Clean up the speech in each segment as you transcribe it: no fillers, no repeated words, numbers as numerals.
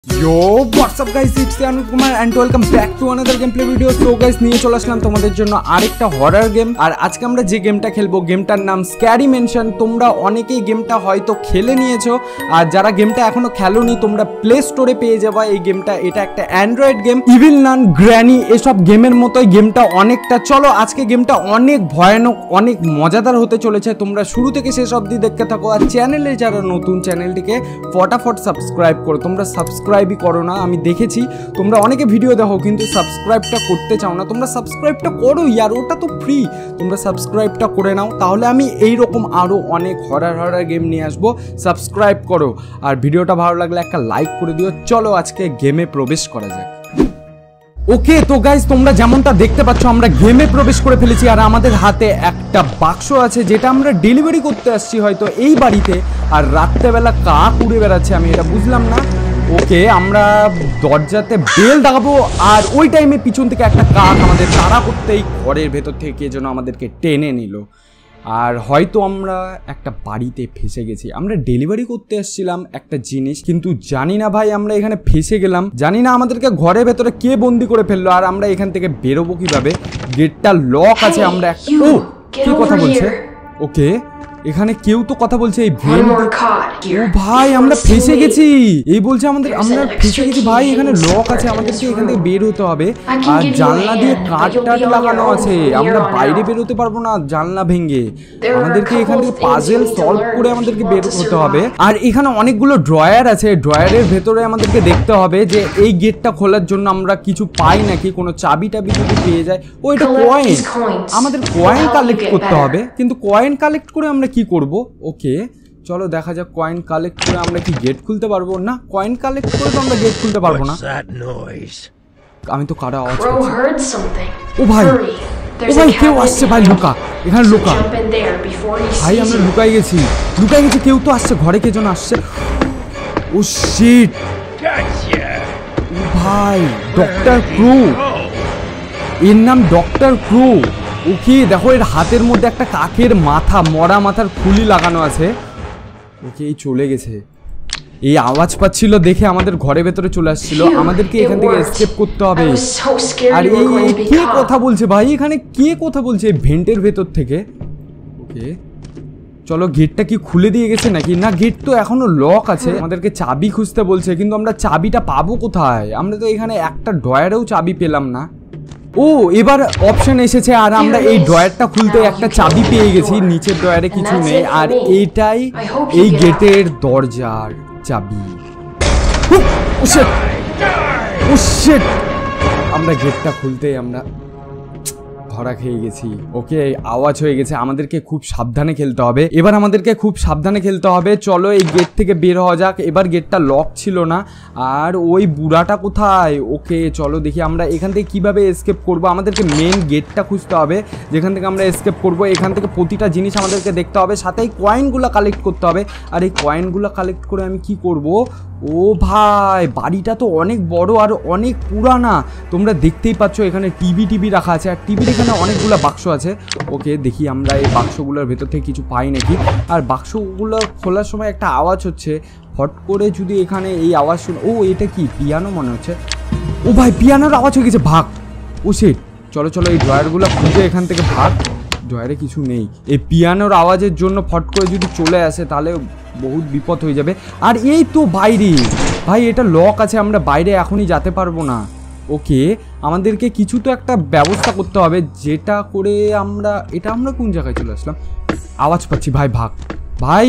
Yo, what's up guys, it's Noob and welcome back to another gameplay video. So guys, নিয়ে চলে আসলাম তোমাদের জন্য আরেকটা হরর গেম। আর আজকে আমরা যে গেমটা খেলবো গেমটার নাম স্ক্যারি মেনশন। তোমরা অনেকেই গেমটা হয়তো খেলে নিয়েছো, আর যারা গেমটা এখনো খেলোনি তোমরা প্লে স্টোরে পেয়ে যাবে এই গেমটা। এটা একটা Android game. Evil Nun, Granny এসব গেমের মতোই গেমটা অনেকটা। চলো আজকে গেমটা অনেক ভয়ানক, অনেক মজাদার হতে চলেছে। তোমরা শুরু থেকে শেষ অবধি দেখতে থাকো। আর চ্যানেলে যারা নতুন, চ্যানেলটিকে ফটাফট সাবস্ক্রাইব করো। তোমরা সাবস্ক্রাইবই করো না, আমি দেখেছি তোমরা অনেকে ভিডিও দেখো কিন্তু সাবস্ক্রাইবটা করতে চাও না। তোমরা সাবস্ক্রাইবটা করো ইয়ার, ওটা তো ফ্রি। তোমরা সাবস্ক্রাইবটা করে নাও, তাহলে আমি এইরকম আরও অনেক হরর গেম নিয়ে আসবো। সাবস্ক্রাইব করো আর ভিডিওটা ভালো লাগলে একটা লাইক করে দিও। চলো আজকে গেমে প্রবেশ করা যাক। ওকে তো গাইজ, তোমরা যেমনটা দেখতে পাচ্ছ আমরা গেমে প্রবেশ করে ফেলেছি। আর আমাদের হাতে একটা বাক্স আছে যেটা আমরা ডেলিভারি করতে আসছি হয়তো এই বাড়িতে। আর রাত্রেবেলা কাক উড়ে বেড়াচ্ছে, আমি এটা বুঝলাম না। ওকে, আমরা দরজাতে বেল দাগাবো আর ওই টাইমে পিছন থেকে একটা কাক আমাদের তাড়া করতেই ঘরের ভেতর থেকে যেন আমাদেরকে টেনে নিল। আর হয়তো আমরা একটা বাড়িতে ফেসে গেছি। আমরা ডেলিভারি করতে এসেছিলাম একটা জিনিস, কিন্তু জানি না ভাই আমরা এখানে ফেসে গেলাম। জানি না আমাদেরকে ঘরের ভেতরে কে বন্দি করে ফেললো, আর আমরা এখান থেকে বেরোবো কিভাবে? গেটটা লক আছে। আমরা ও কি কথা বলছে? ওকে, এখানে কেউ তো কথা বলছে। এই ও ভাই আমরা ফেসে গেছি, এই বলছে আমাদের আমরা ফেসে গেছি। ভাই এখানে লক আছে, আমাদেরকে এখান থেকে বের হতে হবে। আর জানলা দিয়ে কাঠ লাগানো আছে, আমরা বাইরে বেরোতে পারবো না জানলা ভেঙে। আমাদেরকে এখান থেকে পাজেল সলভ করে আমাদেরকে বের হতে হবে। আর এখানে অনেকগুলো ড্রয়ার আছে, ড্রয়ারের ভেতরে আমাদেরকে দেখতে হবে যে এই গেটটা খোলার জন্য আমরা কিছু পাই নাকি, কোনো চাবি টাবি যদি পেয়ে যায়। ও এটা কয়েন, আমাদের কয়েন কালেক্ট করতে হবে। কিন্তু কয়েন কালেক্ট করে আমরা কি করব? ওকে চলো দেখা যাক, কয়েন কালেক্ট করে আমরা কি গেট খুলতে পারবো? না, কয়েন কালেক্ট করে তো আমরা গেট খুলতে পারবো না। আমি তো কারা আওয়াজ করছি। ও ভাই, ও ভাই কেউ আসছে ভাই, লুকা এখানে, লুকা ভাই। আমরা লুকাই গেছি, কেউ তো আসছে ঘরে, কে যেন আসছে। ও শিট, ও ভাই ডক্টর ক্রো, এর নাম ডক্টর ক্রো। ওকে দেখো, এর হাতের মধ্যে একটা কাকের মাথা, মরা মাথার খুলি লাগানো আছে। ওকে এই চলে গেছে, এই আওয়াজ পাচ্ছিল দেখে আমাদের ঘরের ভেতরে চলে আসছিল। আমাদেরকে এখান থেকে এসকেপ করতে হবে। আর এই কে কথা বলছে ভাই? এখানে কে কথা বলছে ভেন্টের ভেতর থেকে? ওকে চলো, গেটটা কি খুলে দিয়ে গেছে নাকি? না, গেট তো এখনো লক আছে। আমাদেরকে চাবি খুঁজতে বলছে, কিন্তু আমরা চাবিটা পাবো কোথায়? আমরা তো এখানে একটা ড্রয়ারেও চাবি পেলাম না। ও এবার অপশন এসেছে, আর আমরা এই ড্রয়ারটা খুলতে একটা চাবি পেয়ে গেছি। নিচের ড্রয়ারে কিছু নেই, আর এইটাই এই গেটের দরজার চাবি। আমরা গেটটা খুলতে আমরা ধরা খেয়ে গেছি। ওকে আওয়াজ হয়ে গেছে, আমাদেরকে খুব সাবধানে খেলতে হবে। এবার আমাদেরকে খুব সাবধানে খেলতে হবে। চলো এই গেট থেকে বের হওয়া যাক। এবার গেটটা লক ছিল না। আর ওই বুড়াটা কোথায়? ওকে চলো দেখি আমরা এখান থেকে কিভাবে এসকেপ করব। আমাদেরকে মেন গেটটা খুঁজতে হবে যেখান থেকে আমরা এসকেপ করব। এখান থেকে প্রতিটা জিনিস আমাদেরকে দেখতে হবে, সাথে এই কয়েনগুলো কালেক্ট করতে হবে। আর এই কয়েনগুলো কালেক্ট করে আমি কি করব? ও ভাই বাড়িটা তো অনেক বড় আর অনেক পুরানা। তোমরা দেখতেই পাচ্ছ এখানে টিভি রাখা আছে, আর টিভির এখানে অনেকগুলো বাক্স আছে। ওকে দেখি আমরা এই বাক্সগুলোর ভেতর থেকে কিছু পাই নাকি। আর বাক্সগুলো খোলার সময় একটা আওয়াজ হচ্ছে, হট করে যদি এখানে এই আওয়াজ শুনে। ও এটা কি পিয়ানো মনে হচ্ছে। ও ভাই পিয়ানোর আওয়াজ হয়ে গেছে, ভাগ। ও সেট, চলো চলো এই ড্রয়ারগুলো খুঁজে এখান থেকে ভাগ। ড্রয়ারে কিছু নেই। এই পিয়ানোর আওয়াজের জন্য ফট করে যদি চলে আসে তাহলে বহুত বিপদ হয়ে যাবে। আর এই তো বাইরে, ভাই এটা লক আছে, আমরা বাইরে এখনই যেতে পারবো না। ওকে আমাদেরকে কিছু তো একটা ব্যবস্থা করতে হবে, যেটা করে আমরা কোন জায়গায় চলে আসলাম? আওয়াজ পাচ্ছি ভাই, ভাগ ভাই।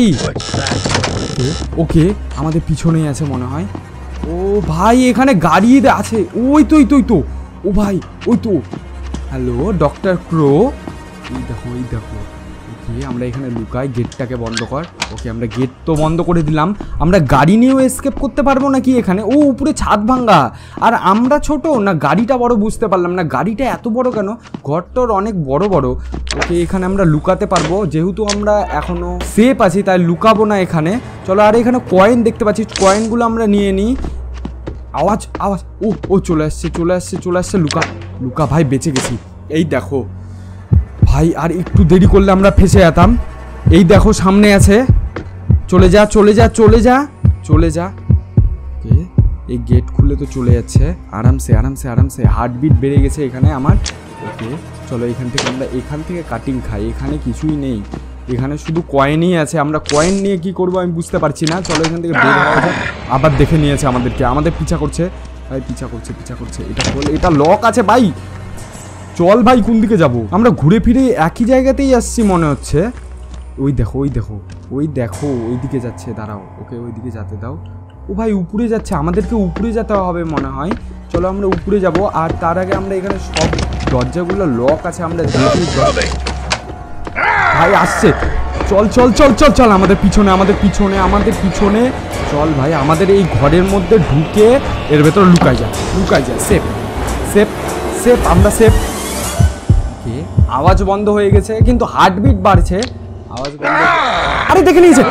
ওকে আমাদের পিছনেই আছে মনে হয়। ও ভাই এখানে গাড়ি আছে, ওই তো ও ভাই ওই তো। হ্যালো ডক্টর ক্রো, এই দেখো। ওকে আমরা এখানে লুকাই, গেটটাকে বন্ধ কর। ওকে আমরা গেট তো বন্ধ করে দিলাম। আমরা গাড়ি নিয়েও এসকেপ করতে পারবো নাকি এখানে? ও উপরে ছাদ ভাঙ্গা, আর আমরা ছোট না গাড়িটা বড়, বুঝতে পারলাম না গাড়িটা এত বড় কেন। ঘরটার অনেক বড়। ওকে এখানে আমরা লুকাতে পারবো, যেহেতু আমরা এখনো সেফ আছি তাই লুকাবো না এখানে। চলো আর এখানে কয়েন দেখতে পাচ্ছি, কয়েনগুলো আমরা নিয়ে নিই। আওয়াজ ও চলে আসছে। লুকা ভাই, বেঁচে গেছি। এই দেখো ভাই, আর একটু দেরি করলে আমরা ফেসে যেতাম। এই দেখো সামনে আছে, চলে যা। ওকে এই গেট খুলে তো চলে যাচ্ছে আরামসে আরামসে আরামসে। হার্টবিট বেড়ে গেছে এখানে আমার। ওকে চলো এখান থেকে আমরা এখান থেকে কাটিং খাই। এখানে কিছুই নেই, এখানে শুধু কয়েনই আছে। আমরা কয়েন নিয়ে কি করবো আমি বুঝতে পারছি না। চলো এখান থেকে বের হওয়া যাক। আবার দেখে নিয়েছে আমাদেরকে, আমাদের পিছা করছে ভাই, পিছা করছে পিছা করছে। এটা লক আছে ভাই। চল ভাই কোন দিকে যাব? আমরা ঘুরে ফিরে একই জায়গাতেই আসছি মনে হচ্ছে। ওই দেখো ওই দেখো ওই দেখো ওই দিকে যাচ্ছে। দাঁড়াও, ওকে ওই দিকে যেতে দাও। ও ভাই উপরে যাচ্ছে, আমাদেরকে উপরে যেতে হবে মনে হয়। চলো আমরা উপরে যাব। আর তার আগে আমরা এখানে সব দরজাগুলো লক আছে, আমরা দেখি। ভাই আসছে, চল চল চল চল চল আমাদের পিছনে আমাদের পিছনে আমাদের পিছনে চল ভাই। আমাদের এই ঘরের মধ্যে ঢুকে এর ভেতর লুকাই যায় সেফ সেফ সেফ, আমরা সেফ। আওয়াজ বন্ধ হয়ে গেছে কিন্তু হার্টবিট বাড়ছে। আওয়াজ বন্ধ, আরে দেখে নিয়েছে।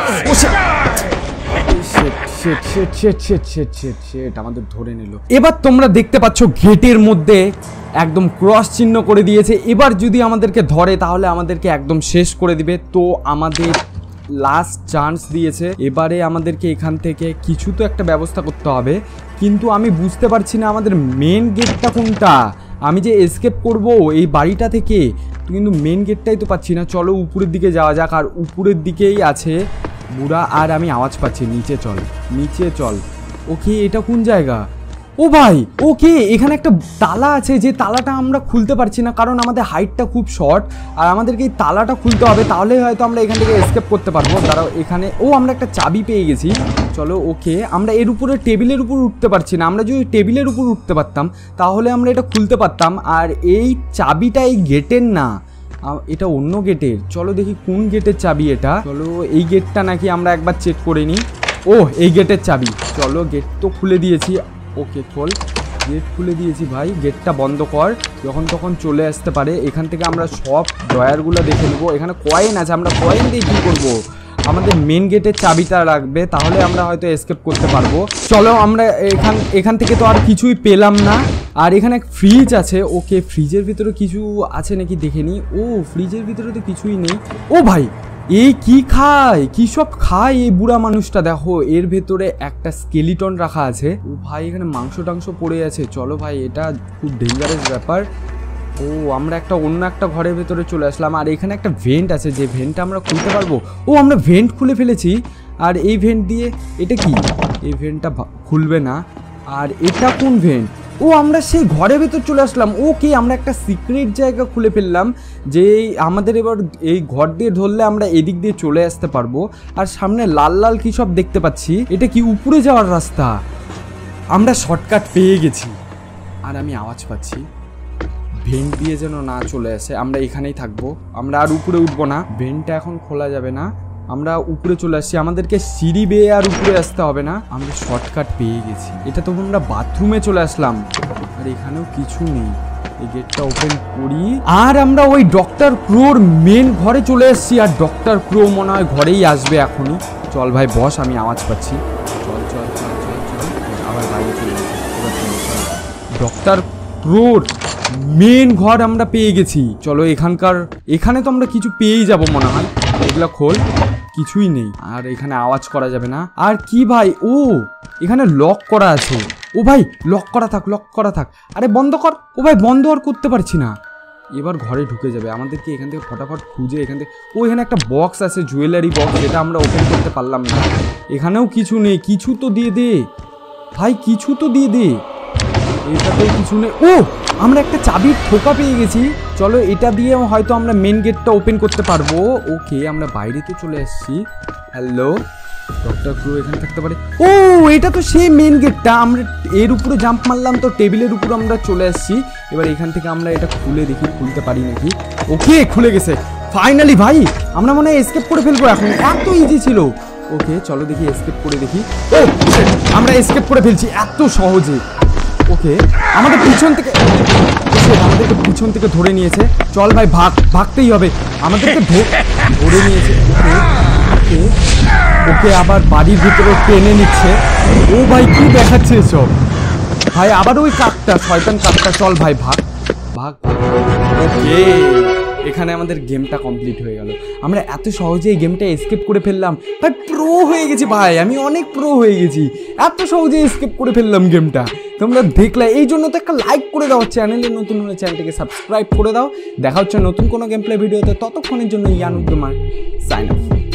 আমাদের ধরে নিল। এবার তোমরা দেখতে পাচ্ছ গেটের মধ্যে একদম ক্রস চিহ্ন করে দিয়েছে। এবার যদি আমাদেরকে ধরে তাহলে আমাদেরকে একদম শেষ করে দিবে। তো আমাদের লাস্ট চান্স দিয়েছে। এবারে আমাদেরকে এখান থেকে কিছু তো একটা ব্যবস্থা করতে হবে, কিন্তু আমি বুঝতে পারছি না আমাদের মেন গেটটা কোনটা। আমি যে এসকেপ করব এই বাড়িটা থেকে, কিন্তু মেন গেটটাই তো পাচ্ছি না। চলো উপরের দিকে যাওয়া যাক। আর উপরের দিকেই আছে বুড়া। আর আমি আওয়াজ পাচ্ছি নিচে চল নিচে চল। ওকে এটা কোন জায়গা? ও ভাই ওকে এখানে একটা তালা আছে, যে তালাটা আমরা খুলতে পারছি না কারণ আমাদের হাইটটা খুব শর্ট। আর আমাদেরকে এই তালাটা খুলতে হবে, তাহলে হয়তো আমরা এখান থেকে এসকেপ করতে পারবো। দাঁড়াও এখানে, ও আমরা একটা চাবি পেয়ে গেছি। চলো ওকে, আমরা এর উপরে টেবিলের উপর উঠতে পারছি না। আমরা যদি টেবিলের উপর উঠতে পারতাম তাহলে আমরা এটা খুলতে পারতাম। আর এই চাবিটা এই গেটের না, এটা অন্য গেটের। চলো দেখি কোন গেটের চাবি এটা। চলো এই গেটটা নাকি আমরা একবার চেক করে নিই। ও এই গেটের চাবি। চলো গেট তো খুলে দিয়েছি। ওকে খোল, গেট খুলে দিয়েছি ভাই। গেটটা বন্ধ কর, যখন তখন চলে আসতে পারে। এখান থেকে আমরা সব ড্রয়ারগুলো দেখে নেবো। এখানে কয়েন আছে, আমরা কয়েন দিয়ে কী করবো? আমাদের মেন গেটের চাবিটা রাখবে, তাহলে আমরা হয়তো এসকেপ করতে পারবো। চলো আমরা এখান থেকে তো আর কিছুই পেলাম না। আর এখানে ফ্রিজ আছে। ওকে ফ্রিজের ভিতরে কিছু আছে নাকি দেখে নিই। ও ফ্রিজের ভিতরে তো কিছুই নেই। ও ভাই এই কি খায়, কি সব খায় এই বুড়া মানুষটা? দেখো এর ভেতরে একটা স্কেলিটন রাখা আছে। ও ভাই এখানে মাংস টাংস পড়ে আছে। চলো ভাই এটা খুব ডেঞ্জারাস ব্যাপার। ও আমরা একটা অন্য একটা ঘরের ভেতরে চলে আসলাম। আর এখানে একটা ভেন্ট আছে, যে ভেন্টটা আমরা খুলতে পারবো। ও আমরা ভেন্ট খুলে ফেলেছি। আর এই ভেন্ট দিয়ে, এটা কি? এই ভেন্টটা খুলবে না। আর এটা কোন ভেন্ট? ও আমরা সেই ঘরের ভেতর চলে আসলাম। ওকে আমরা একটা সিক্রেট জায়গা খুলে ফেললাম, যে আমাদের এবার এই ঘর দিয়ে ধরলে আমরা এদিক দিয়ে চলে আসতে পারবো। আর সামনে লাল লাল কি সব দেখতে পাচ্ছি, এটা কি উপরে যাওয়ার রাস্তা? আমরা শর্টকাট পেয়ে গেছি। আর আমি আওয়াজ পাচ্ছি, ভেন্ট দিয়ে যেন না চলে আসে। আমরা এখানেই থাকবো, আমরা আর উপরে উঠবো না। ভেন্টটা এখন খোলা যাবে না, আমরা উপরে চলে আসছি। আমাদেরকে সিঁড়ি বেয়ে আর উপরে আসতে হবে না, আমরা শর্টকাট পেয়ে গেছি। এটা তো আমরা বাথরুমে চলে আসলাম, আর এখানেও কিছু নেই। এই গেটটা ওপেন করি, আর আমরা ওই ডক্টর ক্রোর মেন ঘরে চলে এসেছি। আর ডক্টর ক্রো মনে হয় ঘরেই আসবে এখনই। চল ভাই বস, আমি আওয়াজ পাচ্ছি। চল চল চল চল চল, আবার বাইরে চলে গেছি। ডক্টর ক্রোর মেন ঘর আমরা পেয়ে গেছি। চলো এখানে তো আমরা কিছু পেয়েই যাব মনে হয়। এগুলা খোল, কিছুই নেই। আর এখানে আওয়াজ করা যাবে না। আর কি ভাই, ও এখানে লক করা আছে। ও ভাই লক করা থাক, লক করা থাক। আরে বন্ধ কর। ও ভাই বন্ধ আর করতে পারছি না। এবার ঘরে ঢুকে যাবে। আমাদেরকে এখান থেকে ফটাফট খুঁজে এখান থেকে, ও এখানে একটা বক্স আছে, জুয়েলারি বক্স, যেটা আমরা ওপেন করতে পারলাম না। এখানেও কিছু নেই। কিছু তো দিয়ে দে ভাই, কিছু তো দিয়ে দে। এটাতেও কিছু নেই। ও আমরা একটা চাবির ঠোকা পেয়ে গেছি। চলো এটা দিয়ে হয়তো আমরা মেন গেটটা ওপেন করতে পারবো। ওকে আমরা বাইরে তো চলে এসেছি। হ্যালো, ডক্টর ক্রো এখানে থাকতে পারে। ও এটা তো সেই মেন গেটটা। আমরা এর উপরে জাম্প মারলাম তো টেবিলের উপর আমরা চলে এসেছি। এবার এখান থেকে আমরা এটা খুলে দেখি, খুলতে পারি নাকি। ওকে খুলে গেছে ফাইনালি। ভাই আমরা মনে হয় এসকেপ করে ফেলবো এখন, এত ইজি ছিল। ওকে চলো দেখি, এসকেপ করে দেখি। ও আমরা এসকেপ করে ফেলছি এত সহজে। ওকে আমাদেরকে পিছন থেকে ধরে নিয়েছে। চল ভাই ভাগতেই হবে, আমাদেরকে ধরে নিয়েছে। ওকে ওকে আবার বাড়ির ভিতরে টেনে নিচ্ছে। ও ভাই কি দেখাচ্ছে এসব? ভাই আবার ওই কাকটা, শয়তান কাকটা। চল ভাই ভাগ ভাগ। ওকে এখানে আমাদের গেমটা কমপ্লিট হয়ে গেল। আমরা এত সহজে এই গেমটা এসকেপ করে ফেললাম ভাই, প্রো হয়ে গেছি ভাই, আমি অনেক প্রো হয়ে গেছি, এত সহজে এসকেপ করে ফেললাম গেমটা। তোমরা দেখলে, এই জন্য তো একটা লাইক করে দাও, চ্যানেলে নতুন হলে চ্যানেলটাকে সাবস্ক্রাইব করে দাও। দেখা হচ্ছে নতুন কোনো গেম প্লে ভিডিওতে, ততক্ষণের জন্য ইয়ানুব তোমার সাইন আপ।